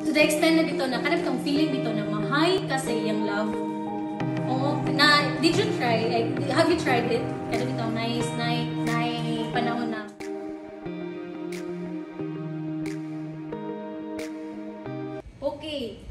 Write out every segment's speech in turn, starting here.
to the extent na dito na kanang tong feeling dito na mahay ka sa iyang love. O na did you try? Like, have you tried it? Kada dito nice panahon na. Okay.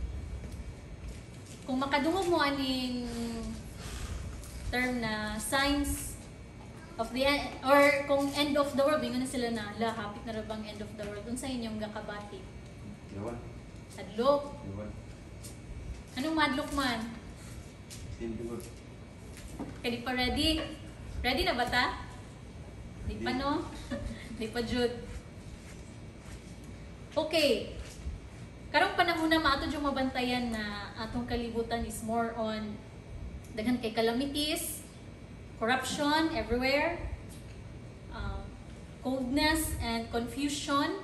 Kung makadungog mo aning term na signs of the end, or kung end of the world, bingon na sila na, hapit na rin bang end of the world? Unsa inyong gakabati? Yawan. Adlok? Yawan. Anong madlok man? Hindi ko. Kaya di pa ready? Ready na ba ta? Di pa no? Di pa jud. Okay. Karong panahon na maato yung mabantayan na atong kalibutan is more on daghan kay calamities, corruption everywhere, coldness and confusion,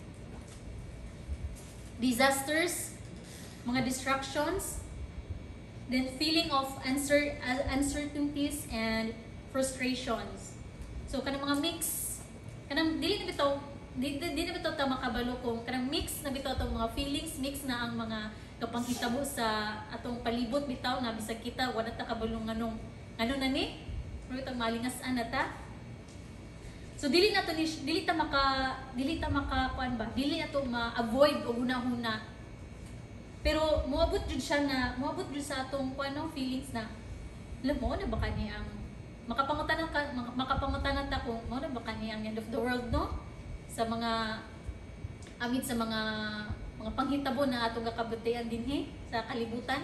disasters, mga distractions, then feeling of uncertainties and frustrations. So kanang mga mix, kanang dili na bitaw ta makabalo kung kanang mix na bitaw tong mga feelings, mix na ang mga kapanghitabo sa atong palibot bitaw na bisag kita wala ta kabalo nganong ano na ni pero itong malingas-an na ta. So dili na to dili ta maka kuan ba, dili na to ma-avoid o huna-huna. Pero moabot jud sa atong kuano feelings na alam mo na ba kani ang makapangutanan ta kung mo na ba kani ang end of the world no sa mga amid sa mga panghitabo na atong kakabutihan dinhi sa kalibutan.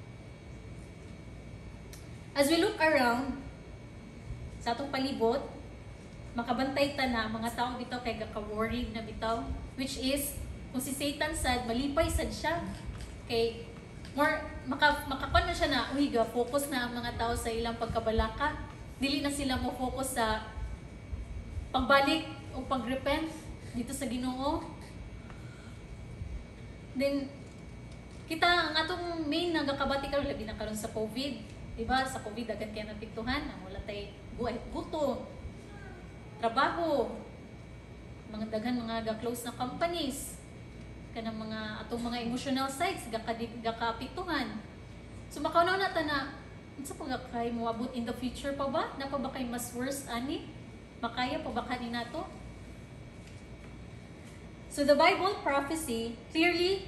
As we look around sa atong palibot, makabantay ta na mga tao bitaw kay gaka-worried na bitaw, which is kung si Satan sad malipay sad siya kay more makakuan na siya na uy ga focus na ang mga tao sa ilang pagkabalaka, dili na sila mo focus sa pagbalik o pagrepent dito sa Ginoo. Then kita ang atong main nagakabati karon labi na karon sa COVID, di ba? Sa COVID daghan kay napiktuhan, ang wala tay gutom, trabaho, mga daghan mga ga-close na companies, kanang mga atong mga emotional sides gakapiktuhan. So makaunaw na ta na unsa pa kay moabot in the future pa ba? Na pa ba kay mas worse ani? Makaya pa ba kanina to? So the Bible prophecy clearly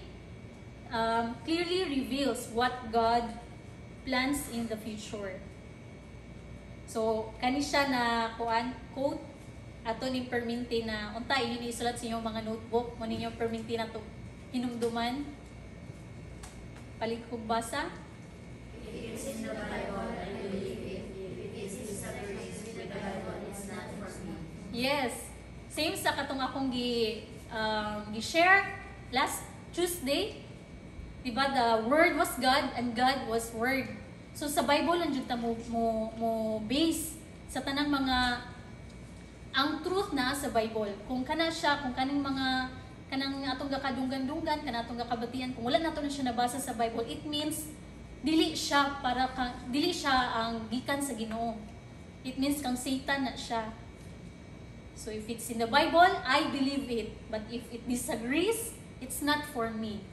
reveals what God plans in the future. So kani siya na quote ato ni perminti na unta ini isulat sa inyong mga notebook mo ninyo perminti na to hinumduman. Palig kong basa. If it's in the Bible, I believe it. If it disagrees with the Bible, it's not for me. Yes. Same sa katong akong gi-share last Tuesday. Diba? The Word was God and God was Word. So sa Bible lang jud ta mo base sa tanang mga ang truth na sa Bible. Kung kana siya, kung kanang mga kanang atong gakadunggan-dunggan, kana atong gakabatian, kung wala nato na siya nabasa sa Bible, it means dili siya ang gikan sa Ginoo. It means kang Satan na siya. So if it's in the Bible, I believe it. But if it disagrees, it's not for me.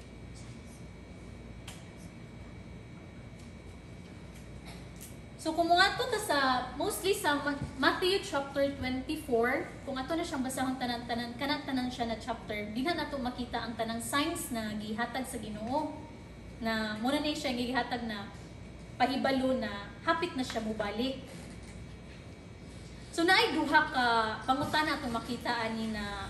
So kung mga ito mostly sa Matthew chapter 24, kung ato na siyang basahon tanan-tanan, kanang-tanan siya na chapter, di na nato makita ang tanang signs na gihatag sa Ginoo. Na muna na siya gihatag na pahibalo na hapit na siya mubalik. So naay duha ka pangutana atong makita ani na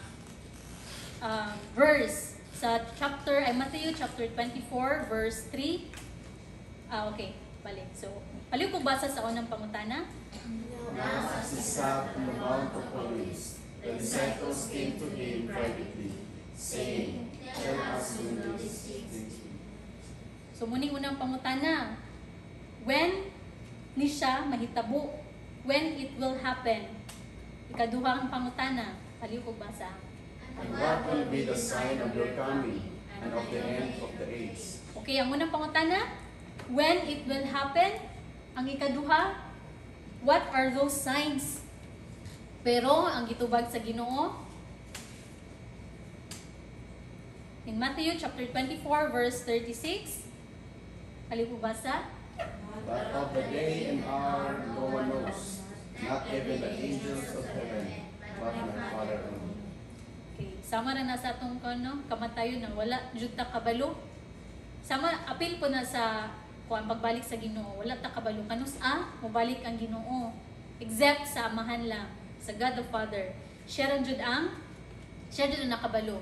verse sa Matthew chapter 24 verse 3. Okay, balik. So paliw ko basa sa unang pangutana. Now as he sat on the Mount of Olives, the disciples came to him privately, saying, Tell us when these things. So muning unang pangutana, when ni siya mahitabo, when it will happen. Ikaduha ang pangutana, paliw ko basa. And what will be the sign of your coming and of the end of the age? Okay, ang unang pangutana, when it will happen. Ang ikaduha, what are those signs? Pero ang gitubag sa Ginoo, In Matthew chapter 24 verse 36. Kali po basa? But of the day and hour no one knows, not even the angels of heaven, but my Father only. Okay, sama na sa atong kamatayon na wala jud ta kabalo. Sama apil po na sa kuan pagbalik sa Ginoo, wala ta kabalo kanus mobalik ang Ginoo. Except sa amahan lang, sa God the Father. Siya jud ang nakabalo.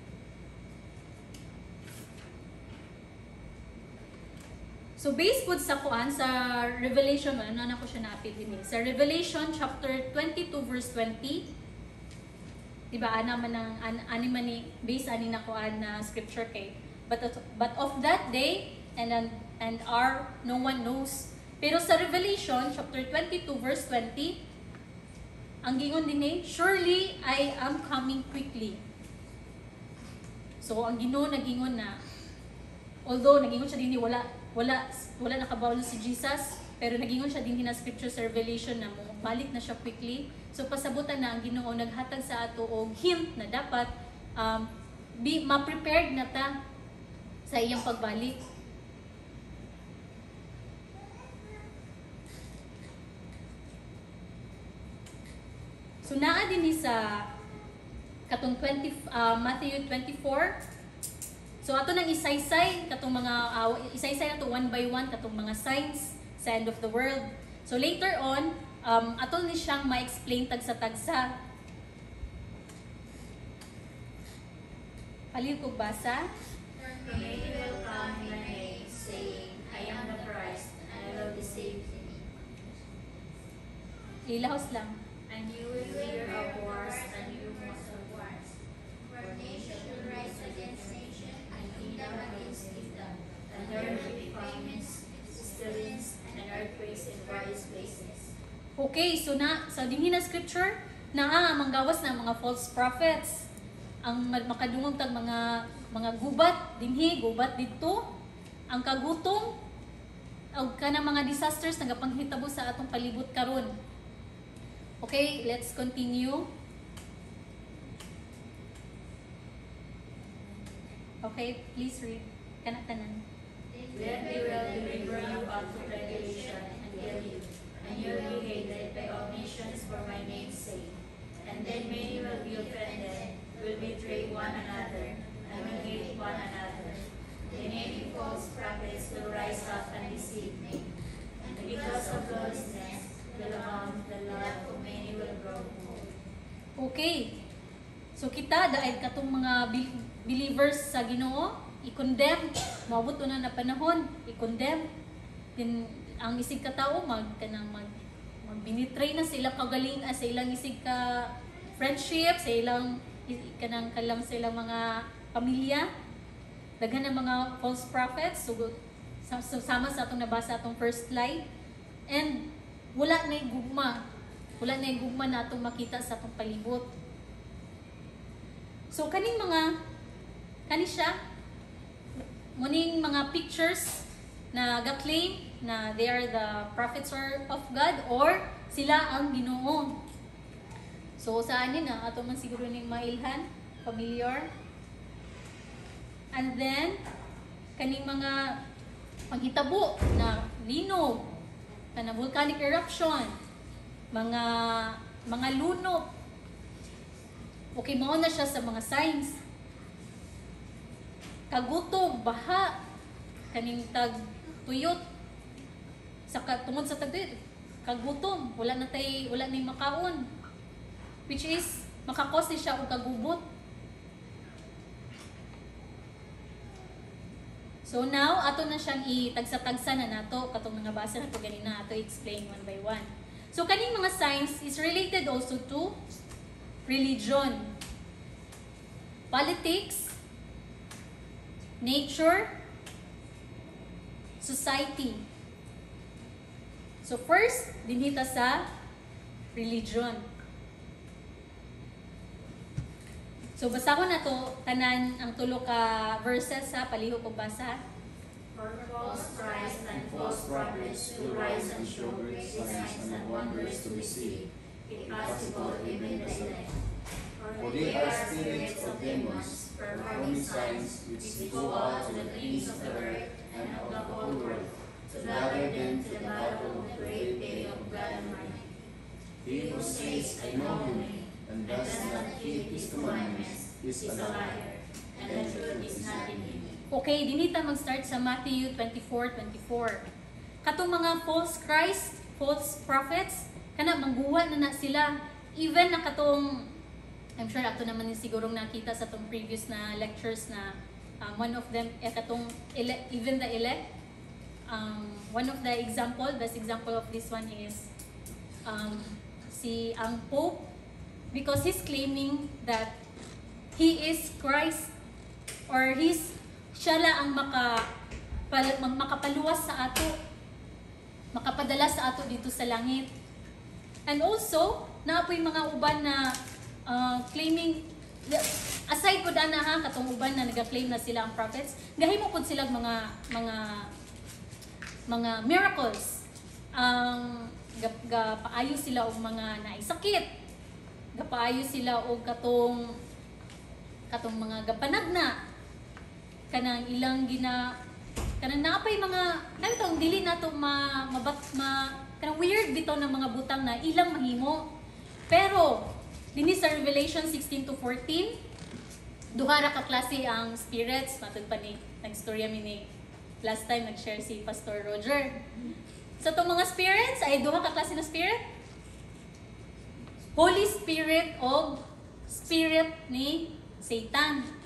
So based po sa kuan sa Revelation, ano na ko siya naapil din sa Revelation chapter 22 verse 20. Diba ana man ang ani man ni base ani na kuan na scripture kay but of that day and hour no one knows. Pero sa Revelation chapter 22 verse 20 ang gingon din surely I am coming quickly. So ang Ginoo nagingon na although nagingon siya din wala nakabawlo si Jesus, pero nagingon siya din na scripture sa Revelation na balik na siya quickly. So pasabutan na ang Ginoo naghatag sa ato og hint na dapat ma-prepared na ta sa iyang pagbalik. So naa din sa katong Matthew 24. So ato nang isaysay katong mga isaysay nato one by one katong mga signs sa end of the world. So later on, ato ni siyang ma-explain tagsa-tagsa. Palihog ko basa. For many will come in my name, saying, I am the Christ, and I will be saved in me. Ilahos lang. And you will hear of wars and rumors of wars. For nation will rise against nation, and kingdom against kingdom. And there will be famines, pestilence, and earthquakes in various places. Okay, so sa dinhi na scripture, manggawas na mga false prophets. Ang makadungog tag mga gubat dinhi, gubat didto, ang kagutom og kanang mga disasters nagapanghitabo sa atong palibot karon. Okay, let's continue. Okay, please read. Tanan. Then they will deliver you up to tribulation and kill you, and you will be hated by all nations for my name's sake. And then many will be offended, will betray one another, and will hate one another. The many false prophets will rise up and deceive me. And because of lawlessness, the love of many will grow cold. Okay. So kita dahil katong mga believers sa Ginoo, i-condemn, maabot na panahon, i-condemn. Then ang isig ka tao magbinitray na sa ilang kagaling, sa ilang isig ka friendship, sa ilang kanang kalam sa ilang mga pamilya. Daghan ng mga false prophets, so sama sa atong nabasa atong first slide. And wala na gugma. Wala na gugma na atong makita sa atong palibot. So kani siya muning mga pictures na ga-claim na they are the prophets of God or sila ang Ginoo. So saan na ato man siguro ning mailhan, familiar. And then kaning mga paghitabo na linog, na volcanic eruption, mga lunok. Okay, mao na siya sa mga signs. Kagutom, baha, kaning tuyot. Tungod sa tagtuyot, kagutom, wala na makaon. Which is makakose siya og kagubot. So now ato na siyang itagsa-tagsa na nato katong mga basa nato ganina ato explain one by one. So kaning mga signs is related also to religion, politics, nature, society. So first, dinhita sa religion. So basahon na to tanan ang tulo ka verses sa palihog ko basa. For false Christ and false prophets will rise and show great signs and wonders to deceive, if possible even the elect. For they are spirits of demons, performing signs which go out to the kings of the earth and of the whole world, to gather them to the battle of the great day of God Almighty. He who says, I know him, and does not keep his commandments, is a liar, and the truth is not in him. Okay, dinita mag-start sa Matthew 24:24. Katong mga false Christ, false prophets, kana mangguwa na sila. Even na katong, I'm sure ato naman yung sigurong nakita sa tong previous na lectures na one of them, katong even the elect, one of the example, best example of this one is si ang Pope, because he's claiming that he is Christ or siya lang ang makapaluwas sa ato, makapadala sa ato dito sa langit. And also, naapoy mga uban na claiming, aside po na ha, katong uban na nag-claim na sila ang prophets, gahimo po sila mga miracles. Gapaayo sila og mga naisakit. Gapaayo sila og katong mga gapanagna. Kanang ilang kanang naapay mga kanang dili nato kanang weird bitaw ng mga butang na ilang mahimo. Pero dinhi sa Revelation 16-14, duha ra ka klase ang spirits, matud pa ni nagstorya mi ni last time nag-share si Pastor Roger. Sa itong mga spirits ay duha ka klase ng spirit. Holy Spirit o spirit ni Satan.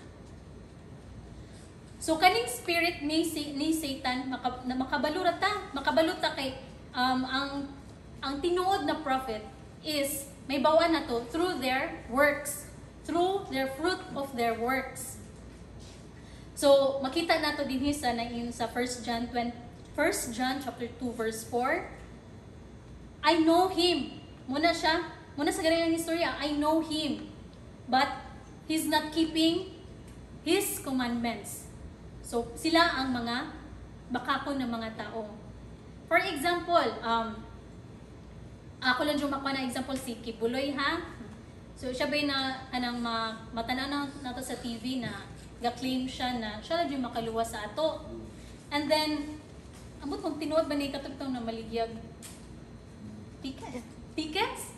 So kaning spirit ni Satan makabalot ta kay ang tinuod na prophet is may bawaan na to through their works, through their fruit of their works. So makita nato dinhi sa 1 John chapter 2 verse 4. I know him. Muna sa ganang istorya, I know him, but he's not keeping his commandments. So, sila ang mga bakakon ng mga tao. For example, ako lang yung makuha na example si Kibuloy ha. So, siya ba'y kanang matanaw na to sa TV na ga-claim siya na siya lang yung makaluwa sa ato. And then, ambot kung tinuod ba ni katugtong na maligyag tickets?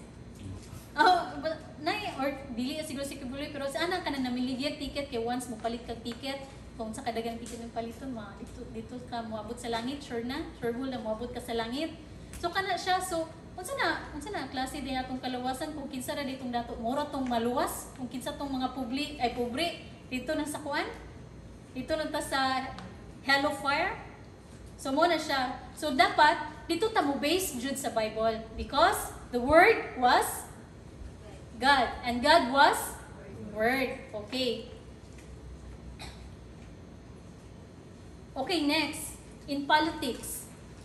Or dili siguro si Kibuloy, pero saan ka na namiligyag ticket kay once mo palit kag ticket, kung sa kadagang ticket ng paliton, dito ka moabot sa langit, sure na moabot ka sa langit. So kana siya, so unsa na klase din atong kalawasan kung kinsa ra ditong dato mura tong maluwas, kung kinsa tong mga pobre dito na sa kuan, dito na ta sa hell of fire. So mo na siya. So dapat dito ta mo base jud sa Bible, because the word was God and God was word. Okay, next, in politics.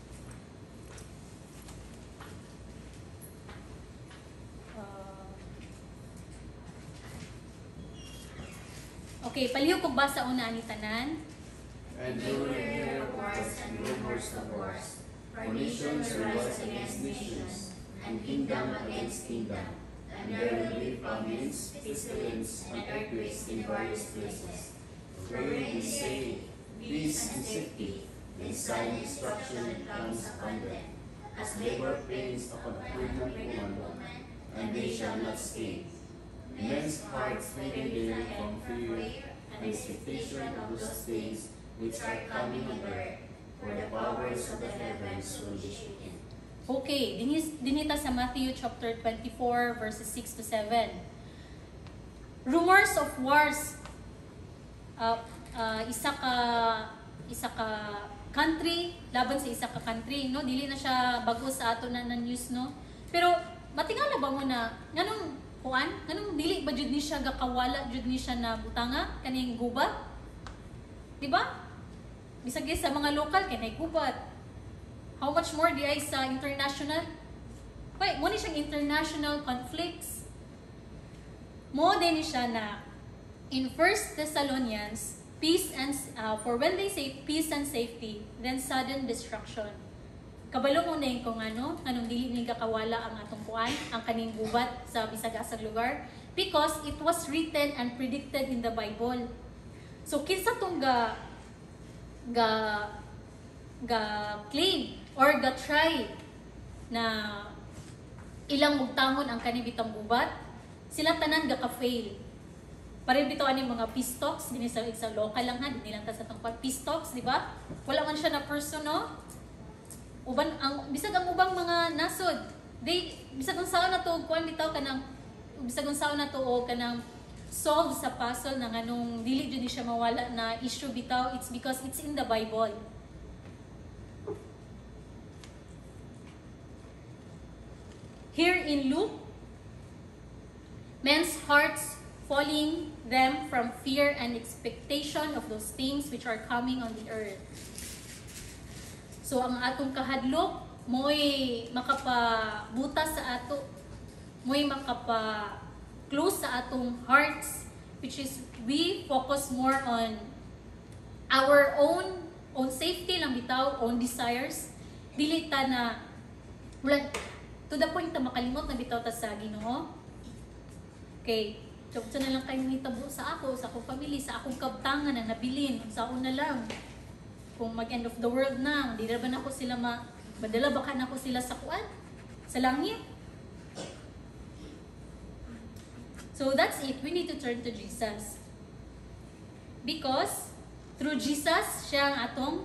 Okay, palihog kog basa una ni tanan. And you will hear of wars and rumors of wars. For nations will rise against nations, and kingdom against kingdom. And there will be famines, pestilence, and earthquakes in various places. Wherein they say, peace and safety, then sudden destruction comes upon them, as labor pains upon a pregnant woman, and they shall not escape. Men's hearts may be weary from fear and expectation of those things which are coming on earth, for the powers of the heavens will be shaken. Okay, dinita sa Matthew chapter 24 verses 6-7. Rumors of wars. Isa ka country laban sa isa ka country, no? Dili na siya bago sa ato na news, no? Pero matingala ba mo na nganong dili ba jud ni siya gakawala jud ni siya na butanga kaning gubat? Di ba? Bisag sa mga local kay nay gubat. How much more di ay sa international? Wait, mo ni siyang international conflicts. Mo din ni siya na in 1 Thessalonians, for when they say peace and safety, then sudden destruction. Kabalo mo na yung kung anong dili ni kakawala ang atong kuan, ang kaning gubat sa bisag-asag lugar. because it was written and predicted in the Bible. So kinsa tong ga claim or ga try na ilang mugtangon ang kanibitang gubat, sila tanan ga ka-fail. Pareho bitaw ani mga peace talks, dinhi sa local lang ha, dinhi lang ta sa tong peace talks, di ba? Wala man siya na person, no? Uban ang bisag ang ubang mga nasod, bisag ang sao na to kuan bitaw kanang bisag ang sao na to o kanang solve sa puzzle na nganong dili jud ni siya mawala na issue bitaw, it's because it's in the Bible. Here in Luke, men's hearts falling them from fear and expectation of those things which are coming on the earth. So ang atong kahadlok mo'y makapabutas sa ato, mo'y makapa-close sa atong hearts, which is we focus more on our own safety lang bitaw, own desires. Dili ta na wala to the point na makalimot na bitaw ta sa Ginoo. Okay, so na lang kayo hitabo sa akong family, sa akong kabtangan na nabilin, saon na lang. Kung mag-end of the world na, di na ba na ako sila madala baka na ako sila sa kuan? Sa langit? So that's it. We need to turn to Jesus. Because through Jesus, siya ang atong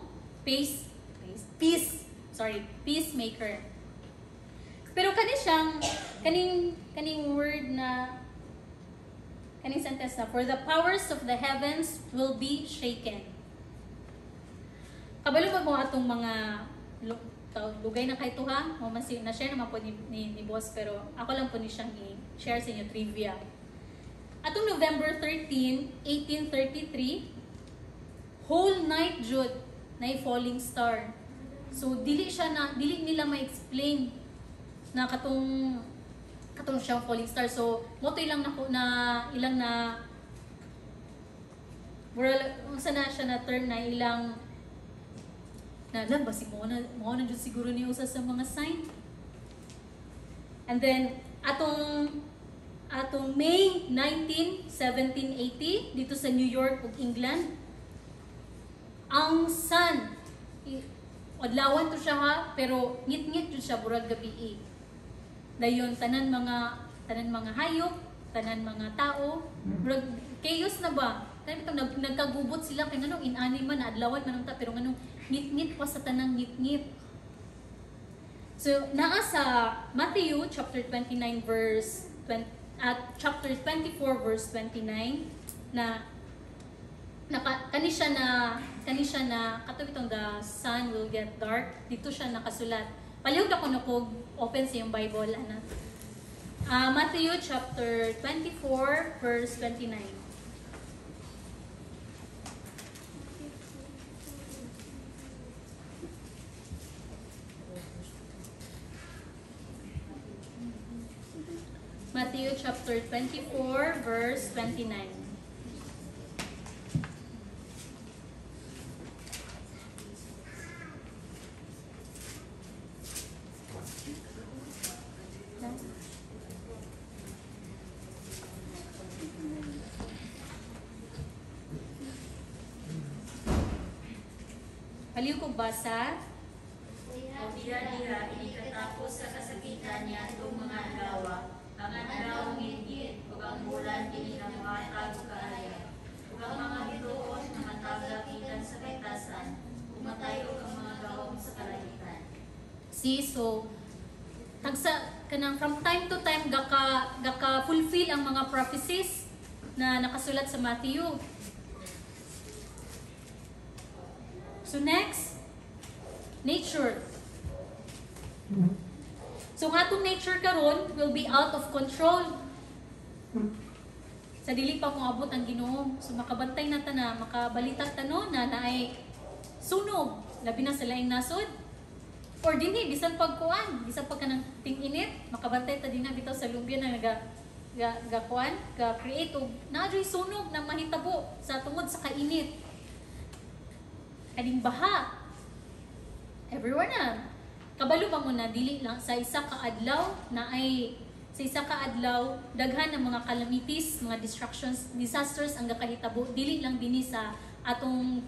peacemaker. Pero kaning word na kaning sentence na, for the powers of the heavens will be shaken. Kabalo ba mo atong mga lugay na kay tuha? Na-share naman po ni boss, pero ako lang po ni siyang i-share sa inyo trivia. Atong November 13, 1833, whole night jud na falling star. So dili nila ma-explain na katong siyang falling star. So moto ilang na unsa na siya na term na ilang na lang basi mo na jud siguro ni usa sa mga sign. And then atong May 19, 1780 dito sa New York ug England, ang sun adlawan to siya ha, pero ngit-ngit jud siya burag gabi. Dayon tanan mga hayop, tanan mga tao, burag chaos na ba? Kaya bitong nagkagubot sila kay nganong inani man na adlawan man ta, pero nganong ngit-ngit pa sa tanang ngit-ngit. So naa sa Matthew chapter 29 verse 20 at chapter 24 verse 29 na kani siya na kato bitong the sun will get dark, dito siya nakasulat. Palihog ako nako open sa yung Bible ana. Matthew chapter 24 verse 29. Matthew chapter 24 verse 29. Aliw ko basa. Ang diha-diha, inikatapos sa kasakitan niya itong mga adlaw, ang adlaw ngit-ngit, ug ang bulan dininamuhatag og kaaya. Ug ang mga bituon na matagakitan sa kaitasan, umatay og ang mga gawom sa kalangitan. So tagsa kanang from time to time gaka fulfill ang mga prophecies na nakasulat sa Matthew. So next, nature. So ang atong nature karon will be out of control. Sa dili pa moabot ang Ginoo. So makabantay na ta na, makabalitag ta no na naay sunog labi na sa laing nasod. Or dinhi bisan pagkuan, bisan pag kanang ting-init, makabantay ta dinha bitaw sa lumbyo na ga create og naadyoy sunog na mahitabo sa tungod sa kainit. Kading baha. Everywhere na. Kabalo ba mo na dili lang sa isa ka adlaw na ay sa sa isa ka adlaw daghan ng mga calamities, mga destructions, disasters ang gakahitabo dili lang dinhi sa ato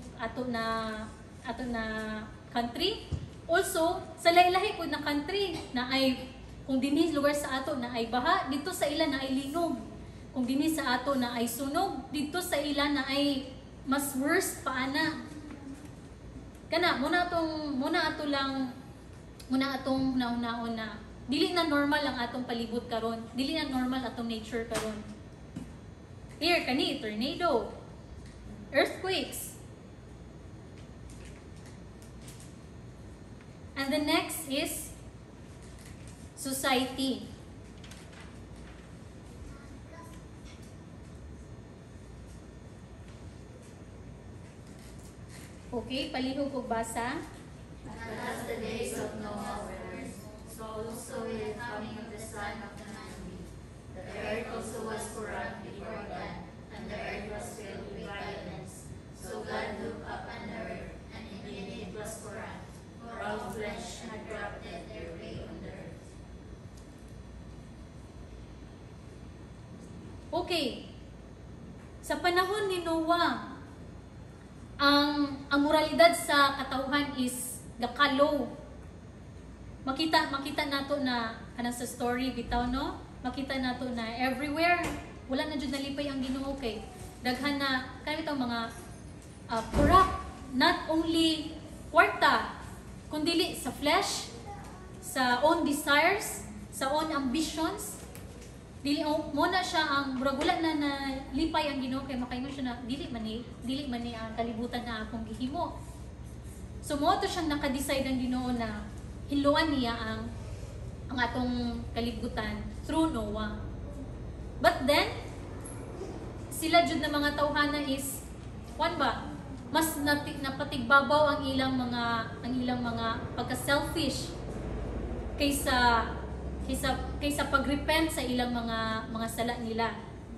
na country, also sa lahi-lahi pud na country na ay kung dinhi lugar sa ato na ay baha, dito sa ila na ay linog. Kung dinhi sa ato na ay sunog, dito sa ila na ay mas worse pa ana. Kana muna atong nauna na dili na normal ang atong palibot karon, dili na normal atong nature karon. Here kani tornado, earthquakes. And the next is society. Okay, palihog og basa. And as the days of Noah were, so also will the coming of the Son of the Man be. The earth also was corrupt before God, and the earth was filled with violence. So God looked up on the earth, and indeed it was corrupt, for all flesh had corrupted their way on the earth. Okay. Sa panahon ni Noah, ang moralidad sa katawhan is gakalow. Makita nato na kanang sa story bitaw no, makita nato na everywhere wala na jud nalipay ang Ginoo kay daghan na kami tong mga corrupt, not only kwarta kundi sa flesh, sa own desires, sa own ambitions. Dili mo na siya ang murag na lipay ang Ginoo kay makaingon siya na dili man ni ang kalibutan na akong gihimo. So mo to siyang naka-decide ang Ginoo na hiluan niya ang atong kalibutan through Noah. But then sila jud na mga tawhana is mas napatigbabaw ang ilang mga pagka-selfish kaysa pagrepent sa ilang mga sala nila.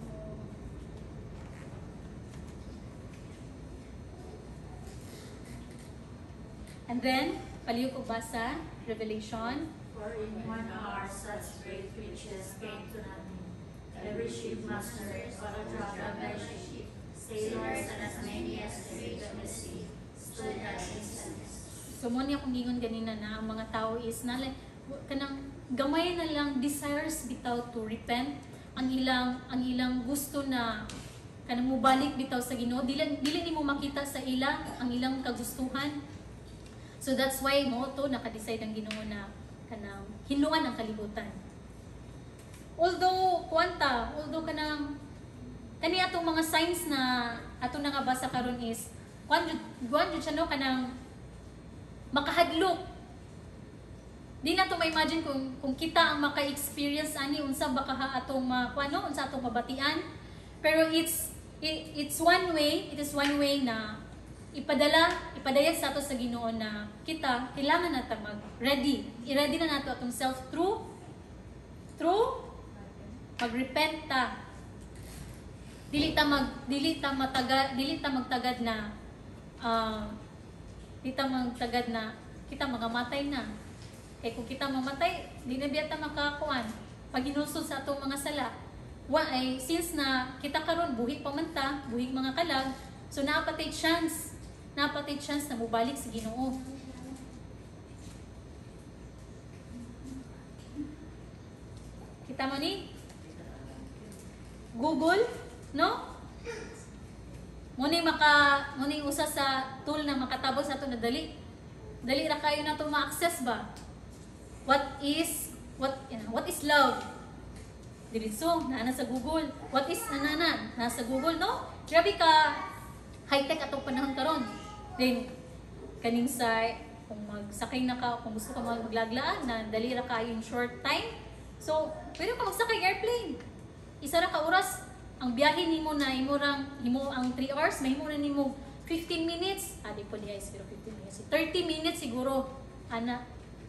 And then, palihog og basa, Revelation. For in 1 hour such great riches came to nothing. Every shipmaster on a drop of a ship, sailors and as many as the rate of the sea, stood at distance. So mo niya kung gingon ganina na ang mga tao is kanang gamay na lang desires bitaw to repent, ang ilang gusto na kanang mubalik bitaw sa Ginoo, dili nimo makita sa ila ang ilang kagustuhan. So that's why mo to naka-decide ang Ginoo na kanang hinuan ang kalibutan. Although kanang kani atong mga signs na ato na nga basa karon is kuan jud siya no kanang makahadlok. Di na to ma-imagine kung kita ang maka-experience ani unsa baka atong unsa atong mabatian. Pero it is one way na ipadayag sa ato sa Ginoo na kita kailangan nata mag-ready. I-ready na nato atong self through mag-repent ta. Dili ta magtagad na kita magamatay na. Kaya kung kita mamatay, di na biya ta makakuan. Pag hinusod sa atong mga sala, since na kita karon buhi pa man ta, buhi mga kalag, so napatay chance na mubalik sa Ginoo. Kita mo ni Google, no? Muni usa sa tool na makatabog sa ato na dali ra kayo na to ma-access ba? What is love? Diretso na sa Google. What is nasa Google, no? Grabe ka high-tech atong panahon karon. Then kaning sa kung magsakay na ka, kung gusto ka maglaglaan na dali ra kayo in short time. So, pwede ka magsakay airplane. Isa ra ka oras ang biyahe nimo na himo ang 3 hours, mahimo na nimo 15 minutes. Di po diay siguro 15 minutes. 30 minutes siguro ana.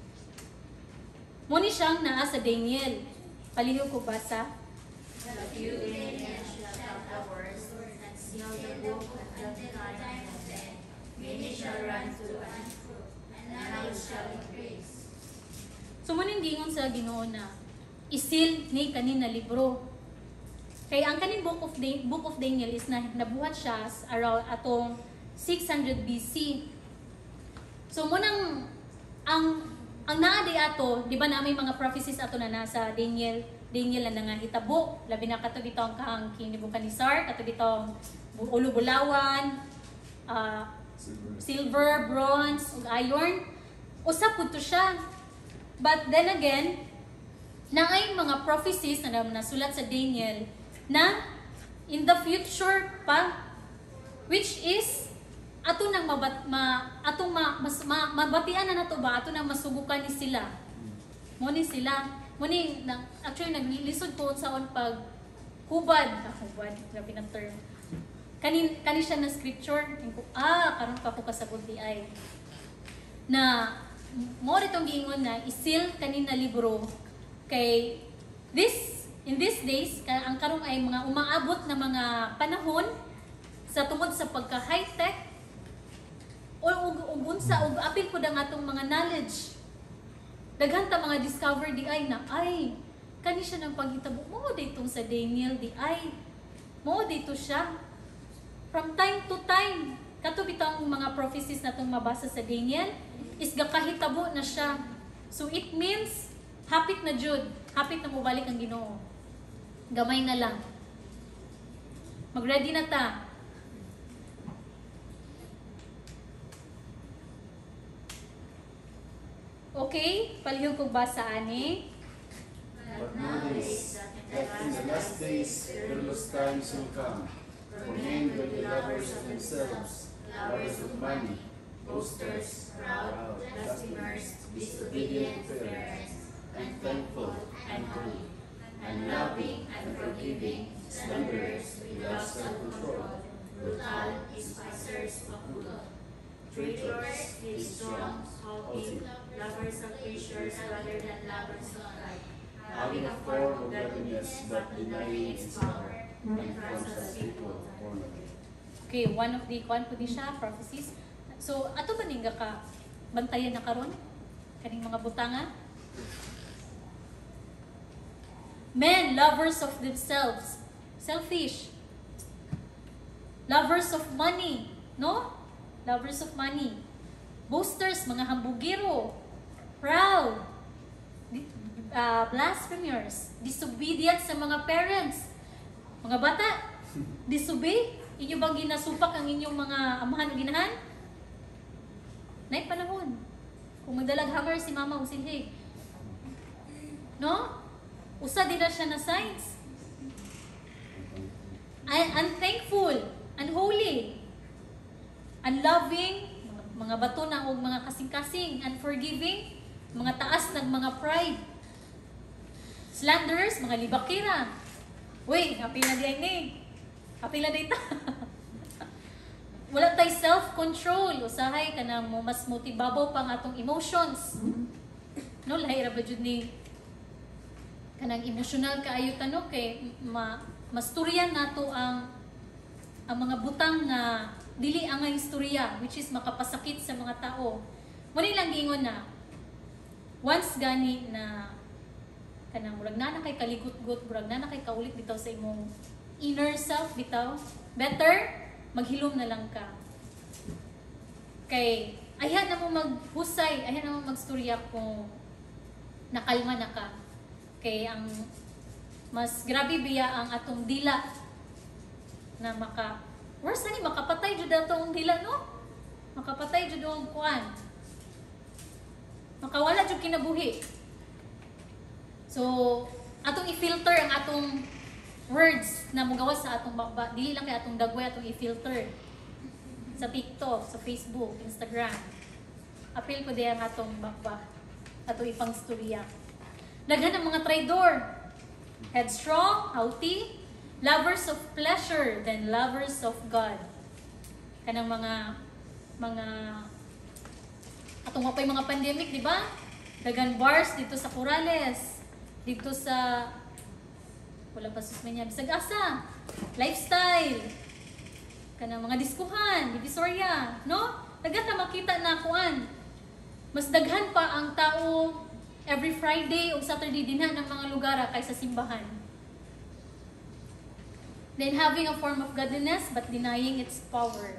Muni siyang naa sa Daniel. Palihog ko basa. But you, Daniel, shall count the words and seal the book until the time of the end. Many shall run to and fro, and knowledge shall increase. So muning gingon sa Ginoo na isil ni kanina libro. Kay ang kaning Book of Daniel is nabuhat siya around atong 600 BC. So munang ang naa di ato, di ba na may mga prophecies ato na nasa Daniel na nangahitabo, labi na kato bitong kang King Nebuchadnezzar, kato bitong ulo-bulawan, silver, bronze, ug iron. Usa pud to siya. But then again, naay mga prophecies na nasulat sa Daniel na in the future pa, which is ato nang mabatian na nato ba, ato nang masubukan ni sila. Muni sila, actually naglilisod ko sa pag hubad, grabe ng term. Kani siya na scripture, karon pa ko kasabot di ay na mo ritong giingon na isil kanina libro kay in these days ang karong ay mga umaabot na mga panahon sa tungod sa pagka high tech o unsa ug apil pud ang atong mga knowledge, daghan ta mga discover di ay na ay kani siya ng paghitabo mo daytong sa Daniel di ay mo dito siya from time to time kato bitang mga prophecies natong mabasa sa Daniel is gakahitabo na siya. So it means hapit na jud, hapit na mubalik ang Ginoo. Gamay na lang. Mag-ready na ta. Okay, palihog kog basa ani. But know this, that in the last days perilous times will come. For men will be lovers of themselves, lovers of money, boasters, proud, blasphemers, disobedient to parents, unthankful, unholy, unloving, unforgiving, slanderers, without self-control, brutal, despisers of good, traitors, headstrong, haughty, lovers of pleasures rather than lovers of God, having a form of godliness but denying its power, and false people born of it. Okay, one of the prophecies. So, ato ba ning ka bantayan na karon kaning mga butanga? Men, lovers of themselves, selfish. Lovers of money, no? Lovers of money. Boasters, mga hambugiro. Proud. Blasphemers. Disobedient sa mga parents. Mga bata, disobey. Inyo bang ginasupak ang inyong mga amahan o ginahan? Nay panahon. Kung magdalag hammer si mama o silhig. No? Usa din na siya na signs. Unthankful, unholy, unloving, mga bato na o mga kasing-kasing, unforgiving, mga taas ng mga pride, slanderers, mga libakira. Uy, happy na diyan ni. Happy na dito. Wala tay self-control. Usahay ka na mo mas motibabaw pang atong emotions. No, lahi ra ba jud ni kanang emotional kaayo tanong kay masturyan nato ang mga butang na dili ang istorya, which is makapasakit sa mga tao. Muni lang giingon na once gani na kanang murag na kay kaligot-got, murag na kay kaulit bitaw sa imong inner self bitaw, better maghilom na lang ka. Kay ayahan na mo maghusay, ayahan na mo magstorya kung nakalma na ka. Kay ang mas grabe biya ang atong dila na worse ani makapatay jud atong dila, no? Makapatay jud ang kuan. Makawala jud kinabuhi. So atong i-filter ang atong words na mugawas sa atong dili lang kay atong dagway, atong i-filter sa TikTok, sa Facebook, Instagram. Apil ko diyan atong atong ipang storya. Daghan ang mga traidor, headstrong, haughty, lovers of pleasure than lovers of God. Kanang mga atong mapay mga pandemic, di ba? Daghan bars dito sa Corales, dito sa wala pa susmenya, bisag asa, lifestyle, kanang mga diskuhan, Divisoria, no? Daghan ta makita na kuan. Mas daghan pa ang tao every Friday o Saturday dinha ng mga lugar kay sa simbahan. Then having a form of godliness but denying its power.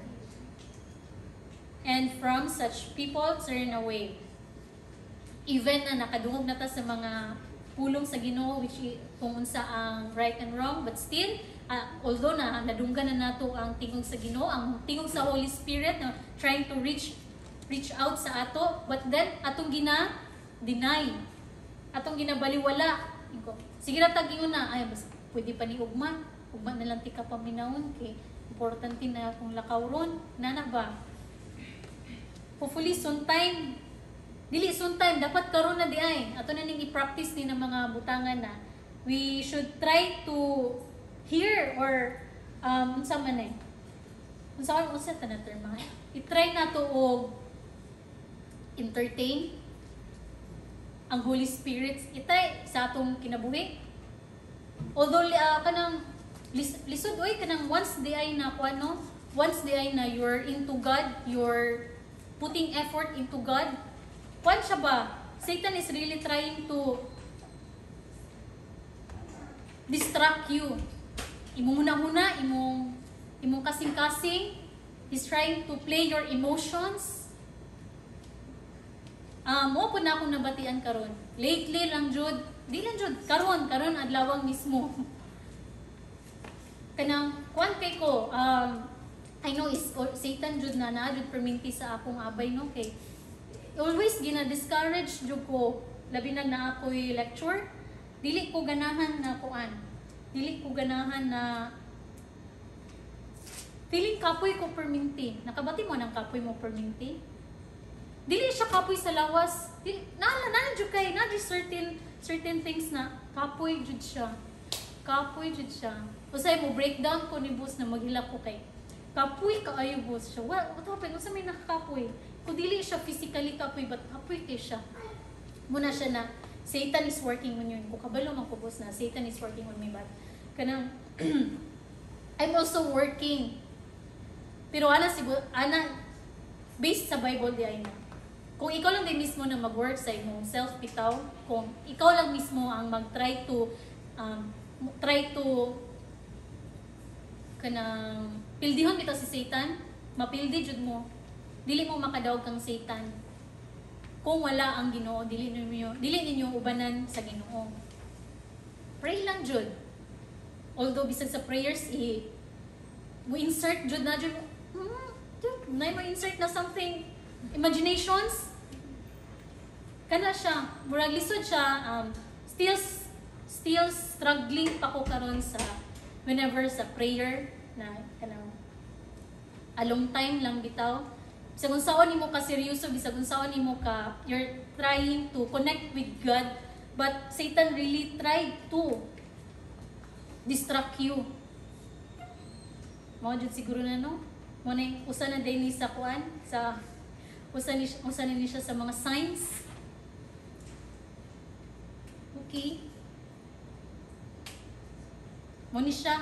And from such people turn away. Even na nakadungog na ta sa mga pulong sa Ginoo, which kung unsa ang right and wrong, but still, although na nadunggan na nato ang tingog sa Ginoo, ang tingog sa Holy Spirit na trying to reach out sa ato, but then atong deny, atong ginabaliwala. Sige ra tag-ingon na, ay basta pwede pa ni ugma na lang tika paminawon kay importante na akong lakaw ron, nana ba? Hopefully sometime, dili sometime, dapat karon na di ay. Ato na ning i-practice ni ng mga butangan na. We should try to hear or unsa man eh. Unsa ta na term mga. I-try na to og entertain ang Holy Spirit. Itay sa atong kinabuhi. Although kanang lisod oy kanang once di ay na kuano, once di ay na you're into God, you're putting effort into God. Kuan siya ba? Satan is really trying to distract you. Imong huna-huna, imong kasing-kasing. He's trying to play your emotions. Mo po na akong nabatian karon. Lately lang jud, di lang jud karon adlawang mismo. Kanang kuan kay ko, I know is Satan jud na jud perminti sa akong abay no kay always gina-discourage jud ko labi na ako'y lecture, dili ko ganahan na kuan. Dili ko ganahan na feeling kapoy ko perminti. Nakabati mo ng kapoy mo perminti? Dili siya kapoy sa lawas. Na jud kay na jud certain things na kapoy jud siya. Kapoy jud siya. Usay mo breakdown ko ni boss na maghilak ko kay kapoy kaayo boss siya. What happened? Unsa may nakakapoy? Kung dili siya physically kapoy, but kapoy kay siya. Muna siya na Satan is working on you. Kung kabalo man ko boss na Satan is working on me, but kanang I'm also working. Pero ana based sa Bible di ay na. Kung ikaw lang din mismo na mag-work sa imong self-pitaw, kung ikaw lang mismo ang mag-try to kanang pildihon bitaw si Satan, mapildi jud mo. Dili mo makadaog kang Satan. Kung wala ang Ginoo, dili ninyo ubanan sa Ginoo. Pray lang jud. Although bisag sa prayers mo insert jud na jud mo insert na something imaginations. Kana siya, murag lisod siya, still struggling pa ko karon sa whenever sa prayer na kanang a long time lang bitaw. Bisag unsaon nimo ka seryoso, bisag unsaon nimo ka you're trying to connect with God, but Satan really tried to distract you. Mao jud siguro na no. Mo na usa na din ni sa kuan sa usa ni siya sa mga signs. Okay. Mo ni siya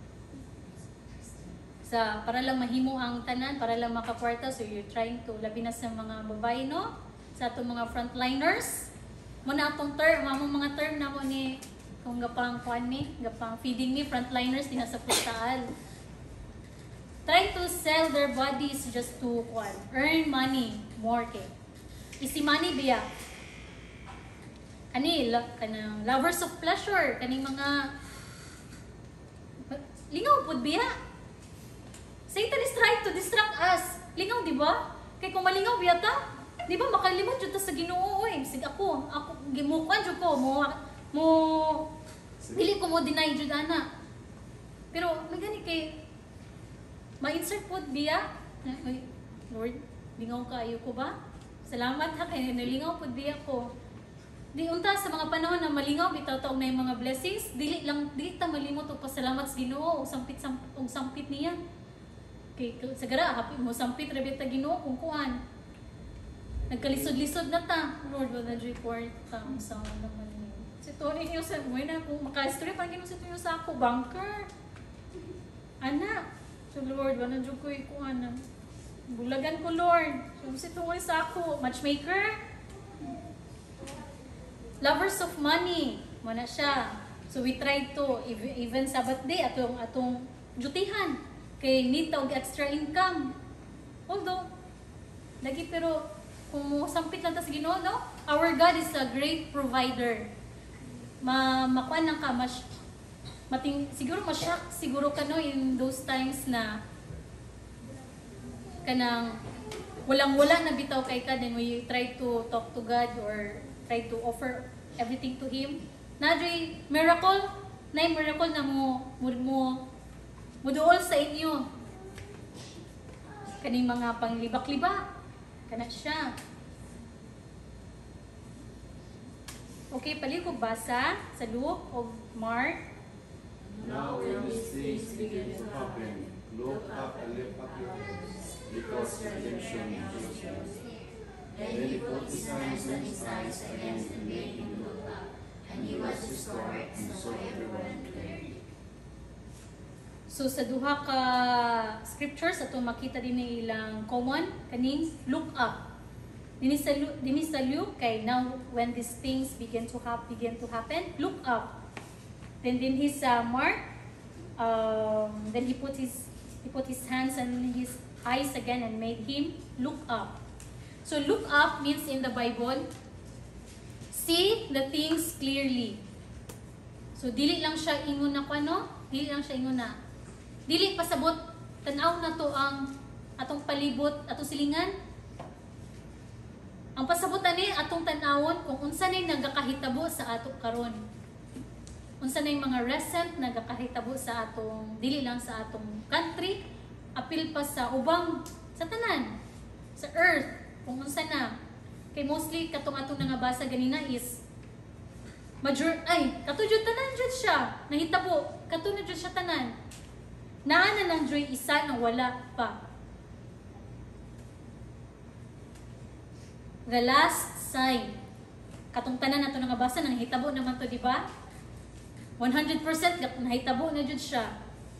sa para lang mahimo ang tanan, para lang makakwarta, so you're trying to labi na sa mga babae no, sa atong mga frontliners. Mo na atong term, mga term na mo ni kung gapang kuan ni, gapang feeding ni frontliners dinha sa postal. Try to sell their bodies just to kuan, earn money more kay. Easy money biya. Kanang lovers of pleasure, kaning mga lingaw pud biya. Satan is trying to distract us. Lingaw, di ba? Kay kung malingaw biya ta, di ba makalimot jud ta sa Ginoo oy. Sig ako gimukuan jud ko mo dili ko mo deny jud ana. Pero may gani kay ma-insert pod biya. Ay, Lord, lingaw ka ayo ko ba? Salamat ha kay nalingaw pod biya ko. Di unta sa mga panahon na malingaw bitaw taog na yung mga blessings, dili ta malimot og pasalamat sa Ginoo og sampit niya. Kay sagara happy mo sampit ra bita Ginoo kung kuan. Nagkalisod-lisod na ta. Lord, wala joy kwarta sa naman niyo. Si Tony niyo sa mo na kung maka-story pa Ginoo sa tuyo sa ako banker. Anak, so Lord, wala joy ko kuan. Bulagan ko Lord. So si tuyo sa ako matchmaker. lovers of money, mo na siya. So we tried to even Sabbath day atong dutihan kay need ta og extra income. Although lagi pero kung sampit lang ta sa Ginoo, no? Our God is a great provider. Makuan lang ka siguro ma-shock siguro ka no in those times na kanang walang-wala na bitaw kay ka, then we try to talk to God or try to offer everything to Him. Nadri miracle na mo duol sa inyo. Kaning mga panglibak-libak kana siya. Okay, palikog basa sa Luke o Mark. Now when these things begin to happen, look up and lift up your heads, because redemption is yours. Then he put his hands on his eyes again and made him look up, and he was restored, and saw everyone clearly. So sa duha ka scriptures ato makita din ilang common kaning look up. Dinhi sa Luke kay now when these things begin to happen, look up. Then his Mark, then he put his hands on his eyes again and made him look up. So look up means in the Bible, see the things clearly. So dili lang siya ingon na kuno, dili pasabot tan-aw na to ang atong palibot, atong silingan. Ang pasabot ani atong tan-awon kung unsa nay nagakahitabo sa ato karon. Unsa nay mga recent nagakahitabo sa atong dili lang sa atong country, apil pa sa ubang sa tanan, sa earth, kung unsa na. Kay mostly katong atong nangabasa ganina is katudjud tanan jud siya, nahitabo, katudjud jud siya tanan. Naa na lang joy isa na wala pa. The last sign. Katong tanan nato nangabasa nang hitabo naman to, di ba? 100% nahitabo na jud siya.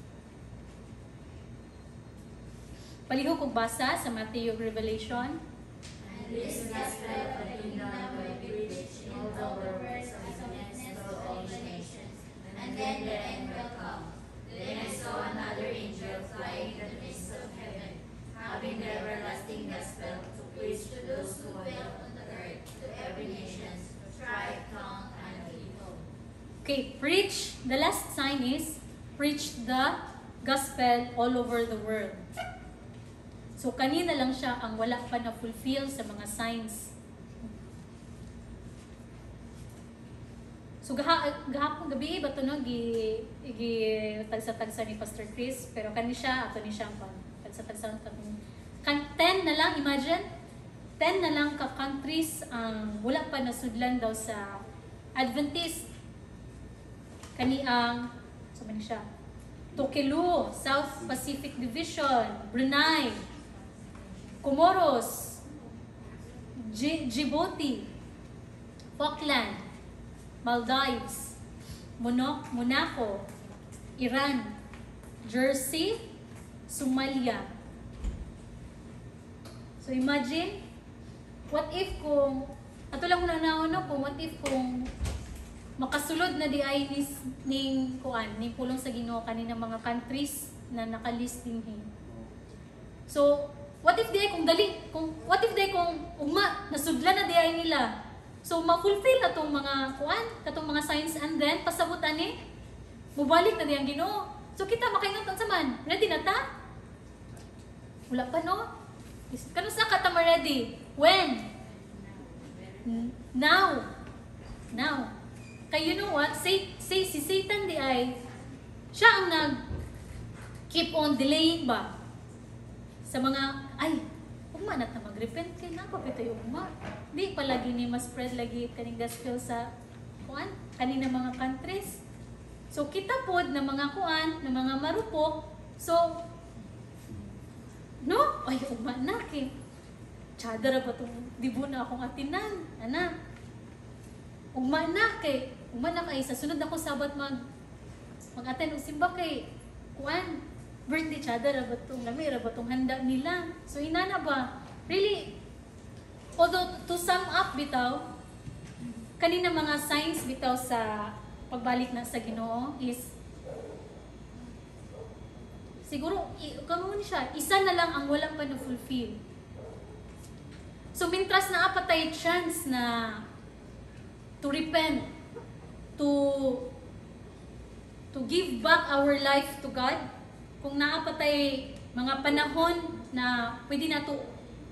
Palihog kog basa sa Matthew Revelation. And this gospel of the kingdom will be preached in all the world as a witness to all the nations, and then the end will come. Then I saw another angel flying in the midst of heaven, having the everlasting gospel to preach to those who dwell on the earth, to every nation, tribe, tongue, and people. Okay, preach. The last sign is preach the gospel all over the world. So kanina lang siya ang wala pa na fulfill sa mga signs. So gahapon gabi ba to no gi tagsa-tagsa ni Pastor Chris, pero kani siya ato ni siya ang tagsa-tagsa kan 10 na lang, imagine 10 na lang ka countries ang wala pa nasudlan daw sa Adventist. Kani ang so man siya Tokelau, South Pacific Division, Brunei, Comoros, Djibouti, Falkland, Maldives, Monaco, Iran, Jersey, Somalia. So imagine, what if kung, ato lang muna na kung what if kung makasulod na di ay ning pulong sa Ginoo kanina mga countries na nakalisting hin. So, what if di kung ugma nasudlan na di ay nila. So, ma-fulfill atong mga katong mga signs, and then pasabot ani mubalik na di ang Ginoo. So, kita makaingon sa man. Ready na ta? Wala pa no? Kano sa kata ready? When? Now. Kaya you know what? Say si Satan di ay siya ang keep on delaying ba? Sa mga, ugma na mag-repent kay na papitay ugma. Di palagi ni mas-spread lagi kaning gospel sa kanina mga countries. So kita pod na mga na mga marupok. So, no? Ugma na kay chadara ba itong dibo na akong atinan? Ugma na kay sa sunod na ko Sabat mag-attend og simba kay birthday chada ra ba tong lami ra ba tong handa nila. So inana ba really, although to sum up bitaw kanina mga signs bitaw sa pagbalik na sa Ginoo is siguro kamo ni siya, isa na lang ang walang pa na-fulfill. So mintras na apatay chance na to repent, to give back our life to God, kung naapatay mga panahon na pwede na to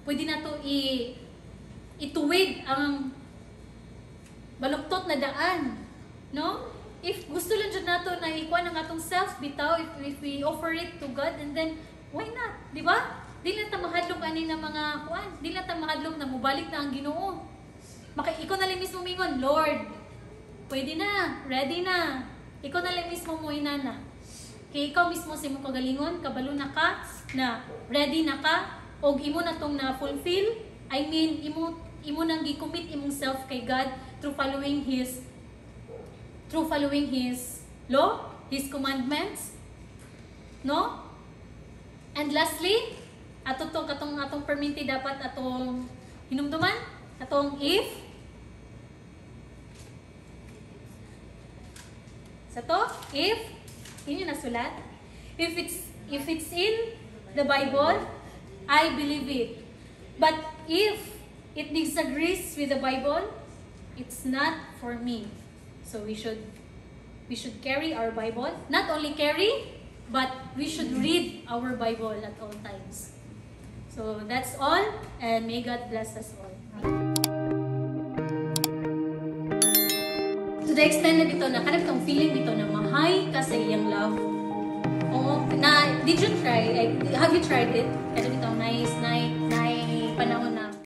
ituwid ang baluktot na daan, no? If gusto lang jud nato na ikuan ang atong self bitaw, if we offer it to God, and then why not, di ba? Di lang ta mahadlok ani na mga kuan, di lang ta mahadlok na mubalik na ang Ginoo. Ikaw na lang mismo mingon, Lord, pwede na, ready na. Ikaw na lang mismo mo inana. Kay ikaw mismo sa imong kagalingon, kabalo na ka, na ready na ka, og imo na tong na-fulfill. I mean, imo nang gi-commit imong self kay God through following His law, His commandments. No? And lastly, atong perminti dapat atong hinumduman, atong if inyo nasulat, if it's in the Bible, I believe it. But if it disagrees with the Bible, it's not for me. So we should carry our Bible. Not only carry, but we should read our Bible at all times. So that's all, and may God bless us all. To the extent na dito, na kanang kang feeling dito na mahay ka sa iyang love. O, have you tried it? Kasi dito, nice,